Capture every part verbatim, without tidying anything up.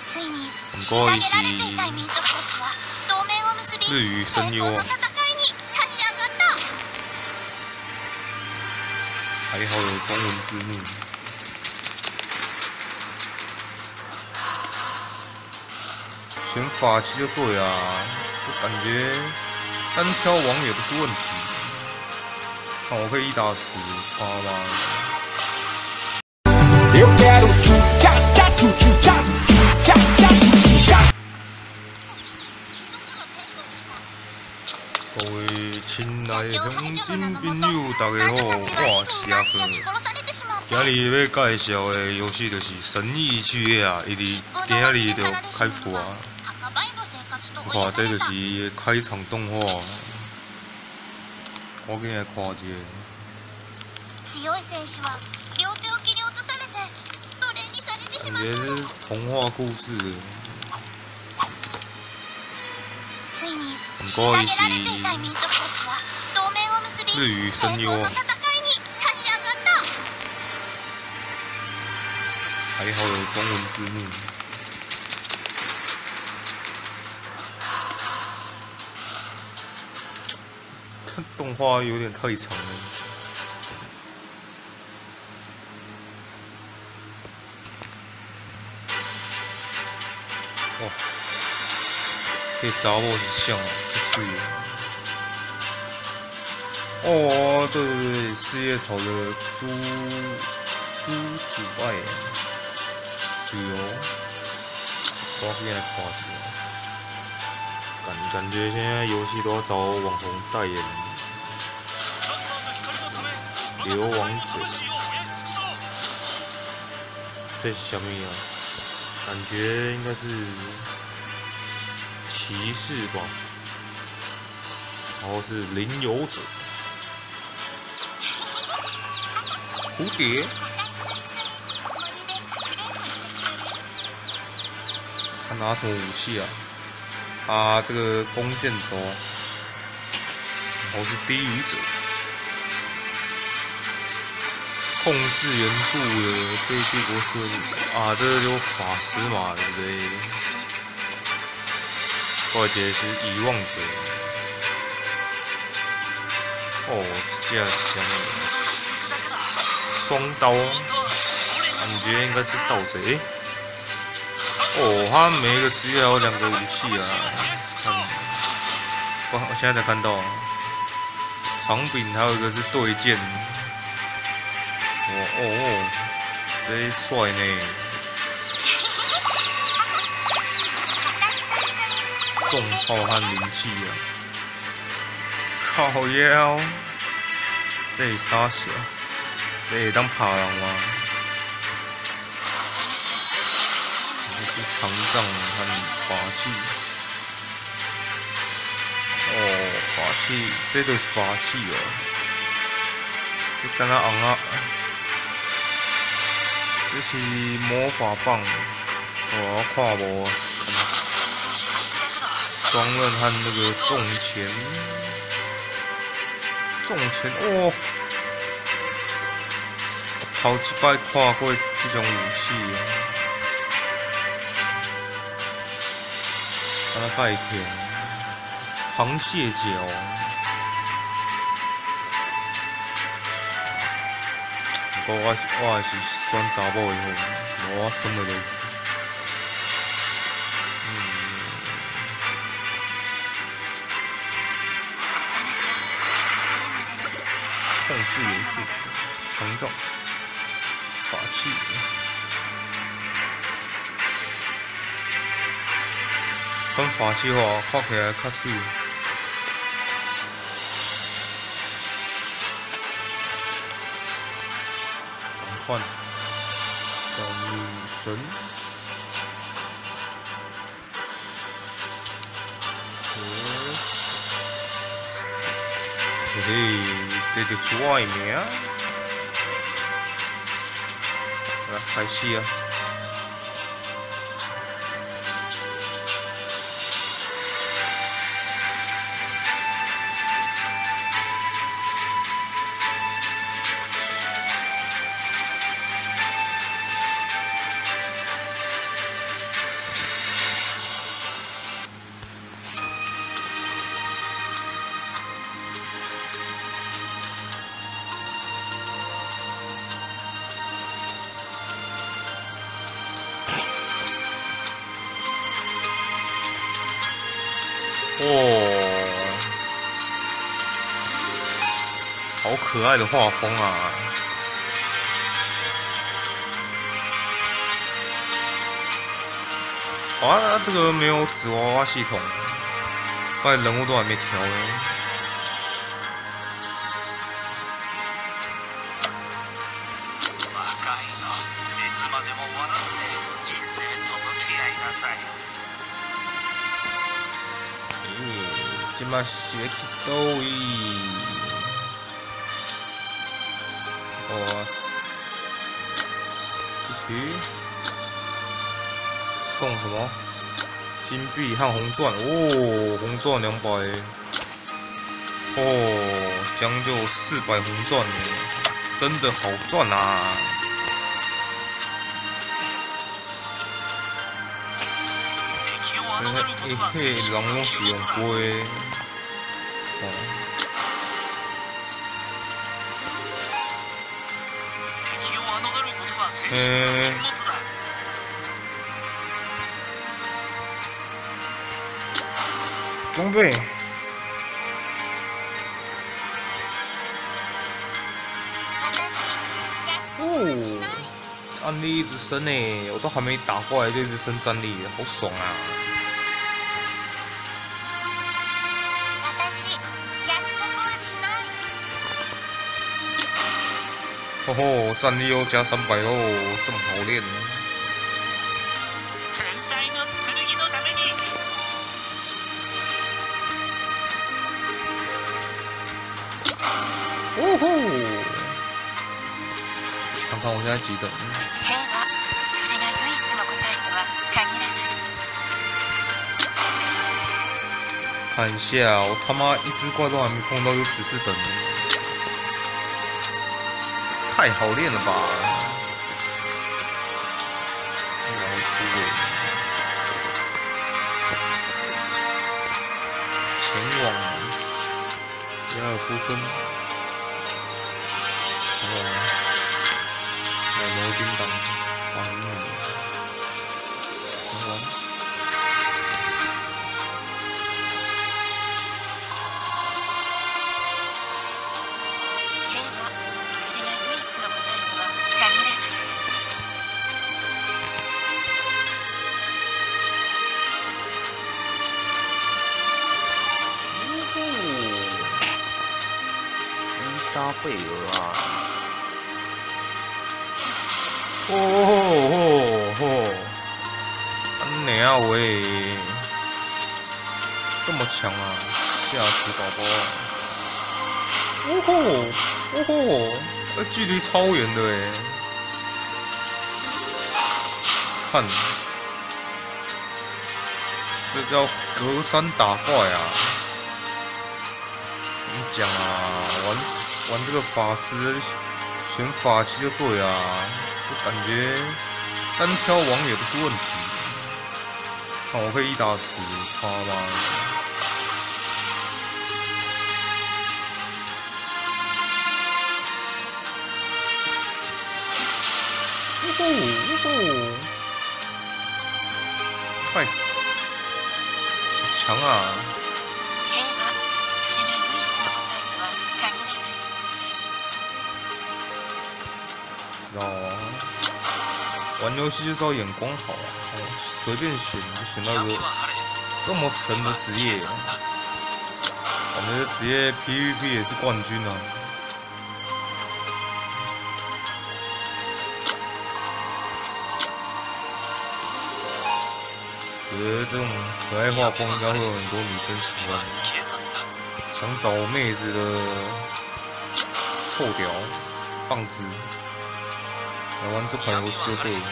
不过伊是日语声优啊，还好有中文字幕。选法器就对啊，我感觉单挑王也不是问题。看我可以一打十，差吗？ Eu quero tchu-tchá, tchá, tchu-tchu-tchá, tchu-tchá, tchá, tchu-tchu-tchá。 各位亲爱的乡亲朋友，大家好，我是阿哥。今日要介绍的游戏就是《神异之夜》啊，伊伫今日就开服啊。看，这就是伊的开场动画，我紧来看一下。 感觉是童话故事的，不过伊是日语声优啊，还好有中文字幕。这动画有点太长了。 哇，这查某是像哦，这水哦。哦，对对对，四叶草的猪猪主爱，水哦。我现在看起来，感感觉现在游戏都要找网红代言。流亡者，这是什么啊？ 感觉应该是骑士吧，然后是领游者，蝴蝶，他拿什么武器啊？他这个弓箭手，然后是低语者，控制元素的被帝国设立啊，这个就法师嘛，对不对？或者是遗忘者。哦，这架是什么？双刀，感觉应该是盗贼。哦，他每一个职业有两个武器啊，看，我我现在才看到，长柄还有一个是对剑。 哦哦哦，这帅呢！重炮和灵气啊，靠腰，这是啥小？这会当爬人吗？这是长杖和法器。哦，法器，这就是法器哦。你敢若红啊？ 这是魔法棒，我看无啊。双刃和那个重钳，重钳哦，头一摆看过这种武器啊，敢若盖钳，螃蟹脚。 我我我还是选查某的好，无我选袂落。嗯，控制元素，强壮，法器。选法器的话，看起来较水。 换小女神，嘿嘿，这就是我的名。来开始啊！ 哦，好可爱的画风啊！啊，这个没有纸娃娃系统，不然人物都还没调呢。咦，今嘛是要去倒位？哦，去送什么？金币和红钻哦，红钻两百，哦，将就四百红钻呢，真的好赚啊！嘿嘿，人拢是用飞，哦，诶。装备哦，战力一直升呢，我都还没打过来就一直升战力，好爽啊！哦吼，战力又加三百喽，这么好练。哦吼！看看我现在几等？看一下，我他妈一只怪都还没碰到，就十四等了，太好练了吧！老师耶！前往亚尔夫村。前往某某叮当方面，前往。伊莎贝尔啊！哦吼吼！安尼啊喂，这么强啊，吓死宝宝啊！哦吼哦吼，那距离超远的哎！看，这叫隔山打怪啊！你讲啊，玩玩这个法师选法器就对啊。我感觉单挑王也不是问题，看我可以一打十，差吗？呜呼呜呼，太强啊！哦，玩游戏就是要眼光好啊！哦，随便选就选到一个这么神的职业，感觉职业 P V P 也是冠军啊！觉得这种可爱画风应该会有很多女生喜欢，想找妹子的臭屌棒子。来玩这款游戏就对了。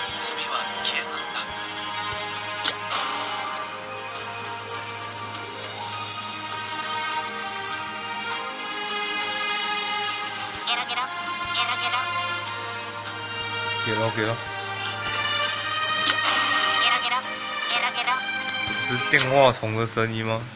给了给了。这是电话虫的声音吗？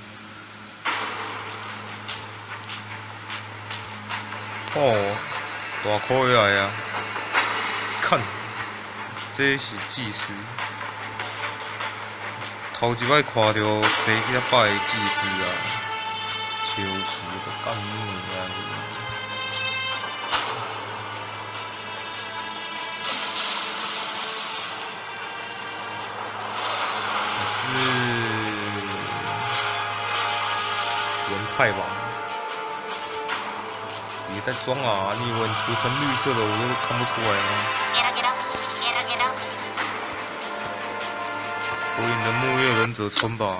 哦，大口来呀！看，这是祭司。 头一摆看到生去拜的祭司啊，笑死我干你啊！是元太吧？别再装啊！你以为你涂成绿色的，我都看不出来吗？火影的木叶忍者村吧。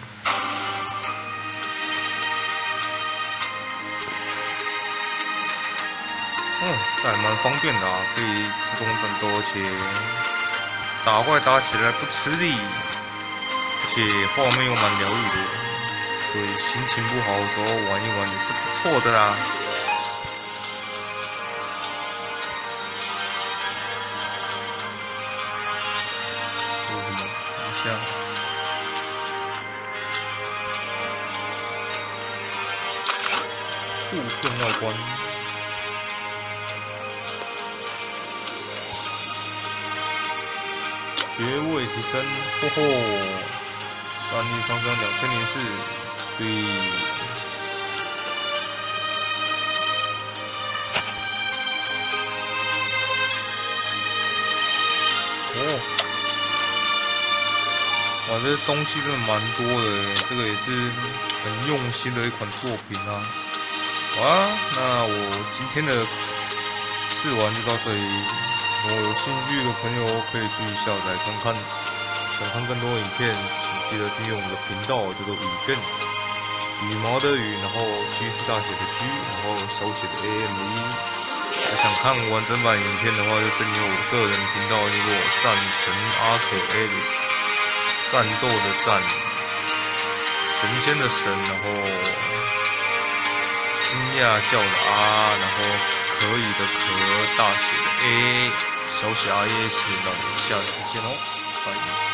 嗯，这还蛮方便的啊，可以自动战斗，而且打怪打起来不吃力，而且画面又蛮疗愈的，所以心情不好的时候玩一玩也是不错的啦。有什么？好像酷炫外观。爵位提升，嚯嚯！战力上升两千零四，所以哦，哇，这东西真的蛮多的耶，这个也是很用心的一款作品啊。好啊，那我今天的试玩就到这里。如果有兴趣的朋友可以去下载看看。想看更多影片，请记得订阅我们的频道，叫做羽更，羽毛的羽，然后 G 是大写的 G， 然后小写的 A M E。想看完整版影片的话，就订阅我个人频道，叫做战神阿可 Alice， 战斗的战，神仙的神，然后惊讶叫的啊，然后可以的可，大写的 A， 小写 I S。那我们下次见喽，拜。